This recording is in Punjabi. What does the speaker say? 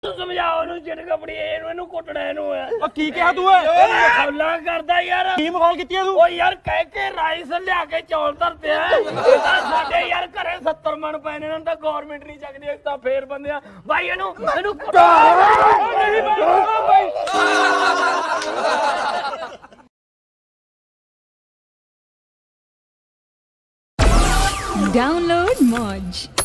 ਸਮਝਾਓ ਉਹਨੂੰ ਚਿੜ ਕਪੜੀ ਇਹਨੂੰ ਕੁੱਟਣਾ ਇਹਨੂੰ ਉਹ ਕੀ ਕਿਹਾ ਤੂੰ ਓਏ ਮਖੌਲਾਂ ਕਰਦਾ ਯਾਰ ਕੀ ਮਖੌਲ ਕੀਤੀ ਤੂੰ ਓ ਯਾਰ ਕਹਿ ਕੇ ਰਾਈਸ ਲਿਆ ਕੇ ਚੌਲ ਧਰਤੇ ਆ ਸਾਡੇ ਯਾਰ ਘਰੇ 70 ਮਣ ਪਏ ਨੇ ਇਹਨਾਂ ਤਾਂ ਗਵਰਨਮੈਂਟ ਨਹੀਂ ਚੱਕਦੀ ਇਸ ਤਾਂ ਫੇਰ ਬੰਦਿਆ ਬਾਈ ਇਹਨੂੰ Download Moj.